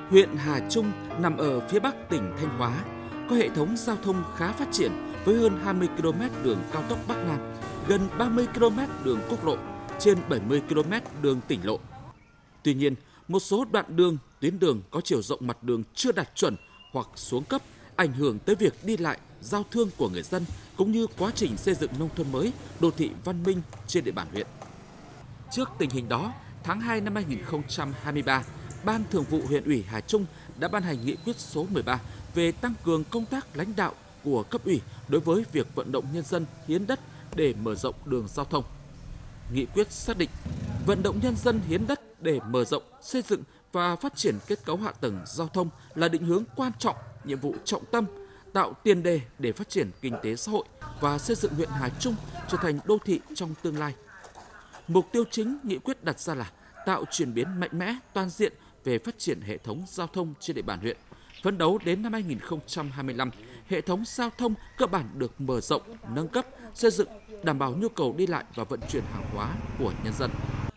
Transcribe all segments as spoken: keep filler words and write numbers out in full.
Huyện Hà Trung nằm ở phía bắc tỉnh Thanh Hóa, có hệ thống giao thông khá phát triển với hơn hai mươi ki lô mét đường cao tốc Bắc Nam, gần ba mươi ki lô mét đường quốc lộ, trên bảy mươi ki lô mét đường tỉnh lộ. Tuy nhiên, một số đoạn đường, tuyến đường có chiều rộng mặt đường chưa đạt chuẩn hoặc xuống cấp, ảnh hưởng tới việc đi lại, giao thương của người dân cũng như quá trình xây dựng nông thôn mới, đô thị văn minh trên địa bàn huyện. Trước tình hình đó, tháng hai năm hai nghìn không trăm hai mươi ba, Ban Thường vụ Huyện ủy Hà Trung đã ban hành nghị quyết số mười ba về tăng cường công tác lãnh đạo của cấp ủy đối với việc vận động nhân dân hiến đất để mở rộng đường giao thông. Nghị quyết xác định vận động nhân dân hiến đất để mở rộng, xây dựng và phát triển kết cấu hạ tầng giao thông là định hướng quan trọng, nhiệm vụ trọng tâm, tạo tiền đề để phát triển kinh tế xã hội và xây dựng huyện Hà Trung trở thành đô thị trong tương lai. Mục tiêu chính nghị quyết đặt ra là tạo chuyển biến mạnh mẽ, toàn diện về phát triển hệ thống giao thông trên địa bàn huyện. Phấn đấu đến năm hai nghìn không trăm hai mươi lăm, hệ thống giao thông cơ bản được mở rộng, nâng cấp, xây dựng, đảm bảo nhu cầu đi lại và vận chuyển hàng hóa của nhân dân.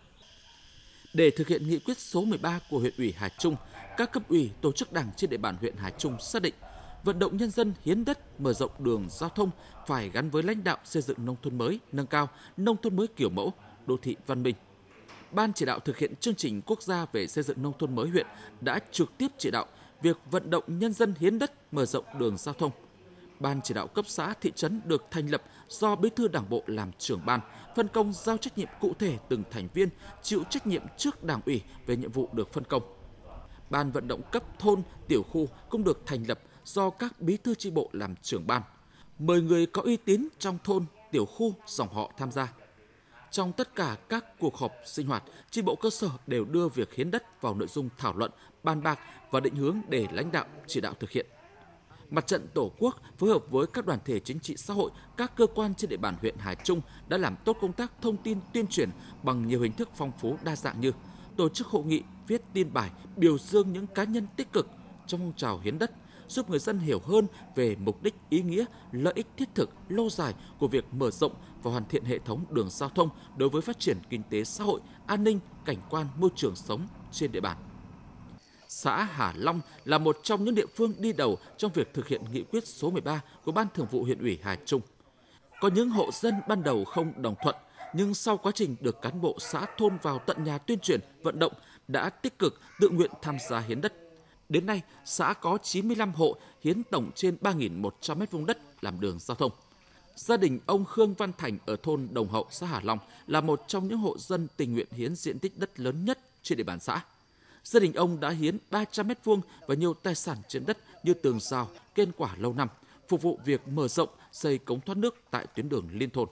Để thực hiện nghị quyết số mười ba của huyện ủy Hà Trung, các cấp ủy, tổ chức đảng trên địa bàn huyện Hà Trung xác định vận động nhân dân hiến đất mở rộng đường giao thông phải gắn với lãnh đạo xây dựng nông thôn mới nâng cao, nông thôn mới kiểu mẫu, đô thị văn minh. Ban chỉ đạo thực hiện chương trình quốc gia về xây dựng nông thôn mới huyện đã trực tiếp chỉ đạo việc vận động nhân dân hiến đất mở rộng đường giao thông. Ban chỉ đạo cấp xã, thị trấn được thành lập do Bí thư Đảng bộ làm trưởng ban, phân công giao trách nhiệm cụ thể từng thành viên chịu trách nhiệm trước Đảng ủy về nhiệm vụ được phân công. Ban vận động cấp thôn, tiểu khu cũng được thành lập do các bí thư chi bộ làm trưởng ban. Mời người có uy tín trong thôn, tiểu khu, dòng họ tham gia. Trong tất cả các cuộc họp sinh hoạt, chi bộ cơ sở đều đưa việc hiến đất vào nội dung thảo luận, bàn bạc và định hướng để lãnh đạo chỉ đạo thực hiện. Mặt trận Tổ quốc phối hợp với các đoàn thể chính trị xã hội, các cơ quan trên địa bàn huyện Hà Trung đã làm tốt công tác thông tin tuyên truyền bằng nhiều hình thức phong phú đa dạng như tổ chức hội nghị, viết tin bài, biểu dương những cá nhân tích cực trong phong trào hiến đất, giúp người dân hiểu hơn về mục đích, ý nghĩa, lợi ích thiết thực, lâu dài của việc mở rộng và hoàn thiện hệ thống đường giao thông đối với phát triển kinh tế xã hội, an ninh, cảnh quan, môi trường sống trên địa bàn. Xã Hà Long là một trong những địa phương đi đầu trong việc thực hiện nghị quyết số mười ba của Ban Thường vụ huyện ủy Hà Trung. Có những hộ dân ban đầu không đồng thuận, nhưng sau quá trình được cán bộ xã thôn vào tận nhà tuyên truyền, vận động đã tích cực tự nguyện tham gia hiến đất. Đến nay, xã có chín mươi lăm hộ hiến tổng trên ba nghìn một trăm mét vuông đất làm đường giao thông. Gia đình ông Khương Văn Thành ở thôn Đồng Hậu, xã Hà Long là một trong những hộ dân tình nguyện hiến diện tích đất lớn nhất trên địa bàn xã. Gia đình ông đã hiến ba trăm mét vuông và nhiều tài sản trên đất như tường rào, kênh quả lâu năm, phục vụ việc mở rộng xây cống thoát nước tại tuyến đường liên thôn.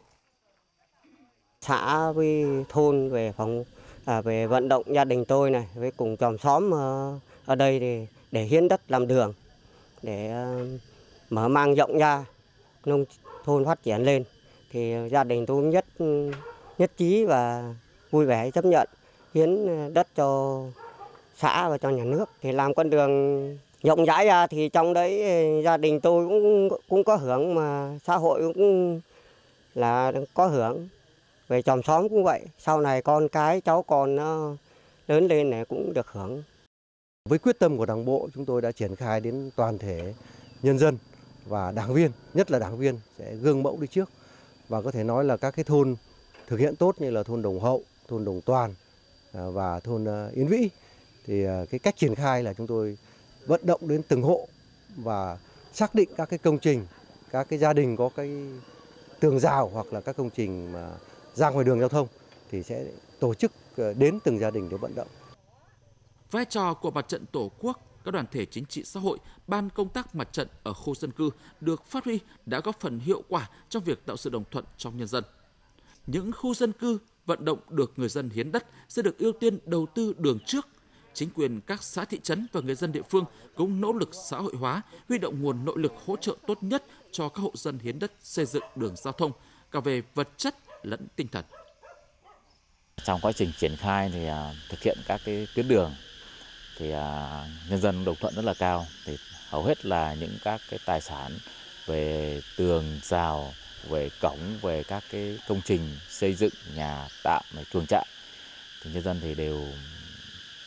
Xã với thôn về phòng à, về vận động gia đình tôi này với cùng chòm xóm ở, ở đây để, để hiến đất làm đường để uh, mở mang rộng ra nông thôn phát triển lên, thì gia đình tôi nhất nhất trí và vui vẻ chấp nhận hiến đất cho xã và cho nhà nước thì làm con đường rộng rãi ra, thì trong đấy gia đình tôi cũng cũng có hưởng, mà xã hội cũng là có hưởng, về chòm xóm cũng vậy, sau này con cái cháu con nó lớn lên này cũng được hưởng. Với quyết tâm của Đảng bộ, chúng tôi đã triển khai đến toàn thể nhân dân và đảng viên, nhất là đảng viên sẽ gương mẫu đi trước, và có thể nói là các cái thôn thực hiện tốt như là thôn Đồng Hậu, thôn Đồng Toàn và thôn Yên Vĩ, thì cái cách triển khai là chúng tôi vận động đến từng hộ và xác định các cái công trình, các cái gia đình có cái tường rào hoặc là các công trình mà ra ngoài đường giao thông thì sẽ tổ chức đến từng gia đình để vận động. Vai trò của Mặt trận Tổ quốc, các đoàn thể chính trị xã hội, ban công tác mặt trận ở khu dân cư được phát huy đã góp phần hiệu quả trong việc tạo sự đồng thuận trong nhân dân. Những khu dân cư vận động được người dân hiến đất sẽ được ưu tiên đầu tư đường trước. Chính quyền các xã thị trấn và người dân địa phương cũng nỗ lực xã hội hóa, huy động nguồn nội lực hỗ trợ tốt nhất cho các hộ dân hiến đất xây dựng đường giao thông, cả về vật chất lẫn tinh thần. Trong quá trình triển khai thì uh, thực hiện các cái tuyến đường thì uh, nhân dân đồng thuận rất là cao, thì hầu hết là những các cái tài sản về tường rào, về cổng, về các cái công trình xây dựng nhà tạm, chuồng trại thì nhân dân thì đều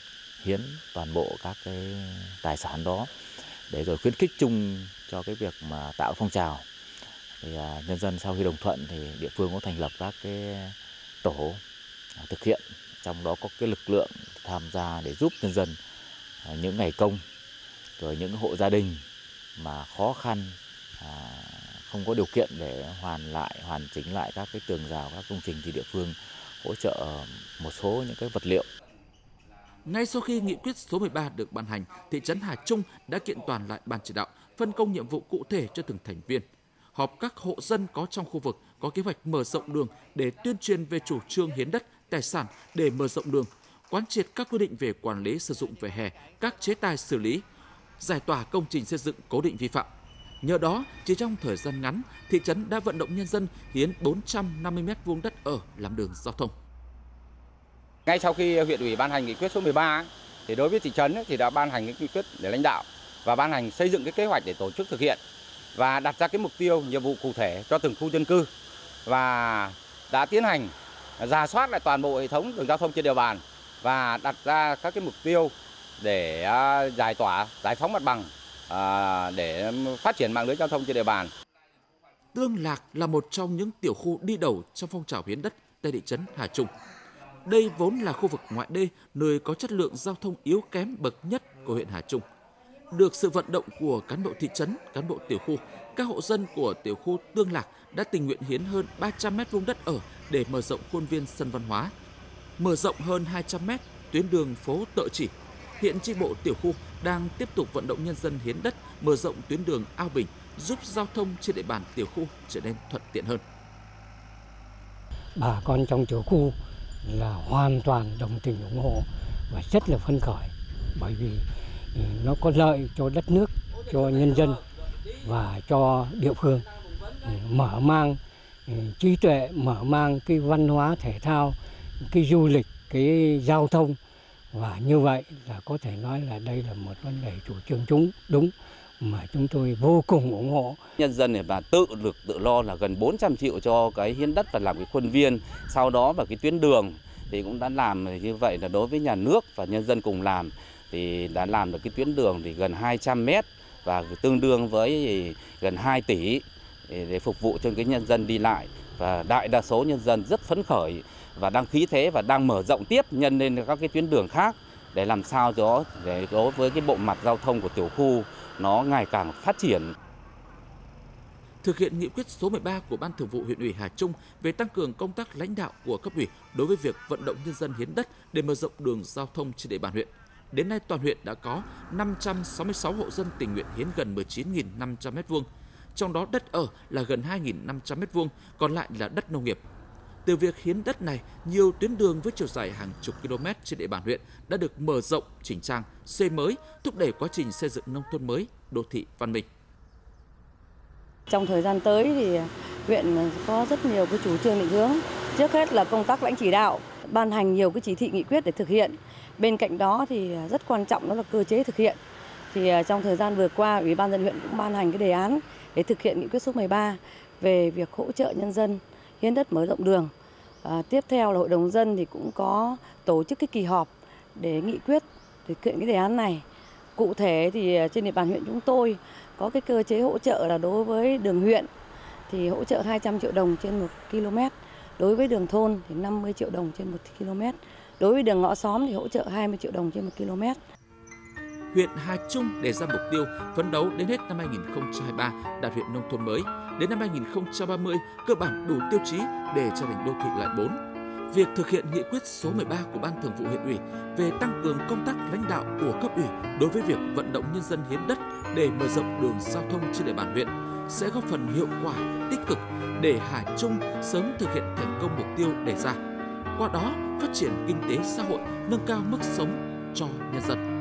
hiến toàn bộ các cái tài sản đó để rồi khuyến khích chung cho cái việc mà tạo phong trào. Thì à, nhân dân sau khi đồng thuận thì địa phương có thành lập các cái tổ à, thực hiện, trong đó có cái lực lượng tham gia để giúp nhân dân à, những ngày công, rồi những hộ gia đình mà khó khăn, à, không có điều kiện để hoàn lại hoàn chỉnh lại các cái tường rào, các công trình thì địa phương hỗ trợ một số những cái vật liệu. Ngay sau khi nghị quyết số mười ba được ban hành, thị trấn Hà Trung đã kiện toàn lại ban chỉ đạo, phân công nhiệm vụ cụ thể cho từng thành viên. Họp các hộ dân có trong khu vực có kế hoạch mở rộng đường để tuyên truyền về chủ trương hiến đất, tài sản để mở rộng đường, quán triệt các quy định về quản lý sử dụng vỉa hè, các chế tài xử lý, giải tỏa công trình xây dựng cố định vi phạm. Nhờ đó, chỉ trong thời gian ngắn, thị trấn đã vận động nhân dân hiến bốn trăm năm mươi mét vuông đất ở làm đường giao thông. Ngay sau khi huyện ủy ban hành nghị quyết số mười ba, thì đối với thị trấn thì đã ban hành cái nghị quyết để lãnh đạo và ban hành xây dựng cái kế hoạch để tổ chức thực hiện và đặt ra cái mục tiêu, nhiệm vụ cụ thể cho từng khu dân cư và đã tiến hành rà soát lại toàn bộ hệ thống đường giao thông trên địa bàn và đặt ra các cái mục tiêu để giải tỏa, giải phóng mặt bằng để phát triển mạng lưới giao thông trên địa bàn. Tương Lạc là một trong những tiểu khu đi đầu trong phong trào hiến đất tại thị trấn Hà Trung. Đây vốn là khu vực ngoại đê, nơi có chất lượng giao thông yếu kém bậc nhất của huyện Hà Trung. Được sự vận động của cán bộ thị trấn, cán bộ tiểu khu, các hộ dân của tiểu khu Tương Lạc đã tình nguyện hiến hơn ba trăm mét vuông đất ở để mở rộng khuôn viên sân văn hóa, mở rộng hơn hai trăm mét tuyến đường phố Tợ Chỉ. Hiện chi bộ tiểu khu đang tiếp tục vận động nhân dân hiến đất, mở rộng tuyến đường Ao Bình, giúp giao thông trên địa bàn tiểu khu trở nên thuận tiện hơn. Bà con trong tiểu khu là hoàn toàn đồng tình ủng hộ và rất là phấn khởi, bởi vì nó có lợi cho đất nước, cho nhân dân và cho địa phương, mở mang trí tuệ, mở mang cái văn hóa thể thao, cái du lịch, cái giao thông, và như vậy là có thể nói là đây là một vấn đề chủ trương đúng đúng mà chúng tôi vô cùng ủng hộ. Nhân dân này và tự lực tự lo là gần bốn trăm triệu cho cái hiến đất và làm cái khuôn viên, sau đó vào cái tuyến đường thì cũng đã làm như vậy là đối với nhà nước và nhân dân cùng làm thì đã làm được cái tuyến đường thì gần hai trăm mét và tương đương với gần hai tỷ để phục vụ cho cái nhân dân đi lại, và đại đa số nhân dân rất phấn khởi và đang khí thế và đang mở rộng tiếp nhân lên các cái tuyến đường khác để làm sao cho để đối với cái bộ mặt giao thông của tiểu khu nó ngày càng phát triển. Thực hiện nghị quyết số mười ba của Ban Thường vụ huyện ủy Hà Trung về tăng cường công tác lãnh đạo của cấp ủy đối với việc vận động nhân dân hiến đất để mở rộng đường giao thông trên địa bàn huyện. Đến nay toàn huyện đã có năm trăm sáu mươi sáu hộ dân tình nguyện hiến gần mười chín nghìn năm trăm mét vuông, trong đó đất ở là gần hai nghìn năm trăm mét vuông, còn lại là đất nông nghiệp. Từ việc hiến đất này, nhiều tuyến đường với chiều dài hàng chục km trên địa bàn huyện đã được mở rộng, chỉnh trang, xây mới, thúc đẩy quá trình xây dựng nông thôn mới, đô thị văn minh. Trong thời gian tới thì huyện có rất nhiều cái chủ trương định hướng. Trước hết là công tác lãnh chỉ đạo, ban hành nhiều cái chỉ thị nghị quyết để thực hiện. Bên cạnh đó thì rất quan trọng đó là cơ chế thực hiện. Thì trong thời gian vừa qua, Ủy ban nhân dân huyện cũng ban hành cái đề án để thực hiện nghị quyết số mười ba về việc hỗ trợ nhân dân hiến đất mở rộng đường. À, tiếp theo là Hội đồng dân thì cũng có tổ chức cái kỳ họp để nghị quyết thực hiện cái đề án này. Cụ thể thì trên địa bàn huyện chúng tôi có cái cơ chế hỗ trợ là đối với đường huyện thì hỗ trợ hai trăm triệu đồng trên một km, đối với đường thôn thì năm mươi triệu đồng trên một km, đối với đường ngõ xóm thì hỗ trợ hai mươi triệu đồng trên một km. Huyện Hà Trung đề ra mục tiêu phấn đấu đến hết năm hai nghìn không trăm hai mươi ba đạt huyện nông thôn mới, đến năm hai nghìn không trăm ba mươi cơ bản đủ tiêu chí để trở thành đô thị loại bốn. Việc thực hiện nghị quyết số mười ba của Ban Thường vụ huyện ủy về tăng cường công tác lãnh đạo của cấp ủy đối với việc vận động nhân dân hiến đất để mở rộng đường giao thông trên địa bàn huyện sẽ góp phần hiệu quả, tích cực để Hà Trung sớm thực hiện thành công mục tiêu đề ra. Qua đó, phát triển kinh tế xã hội, nâng cao mức sống cho nhân dân.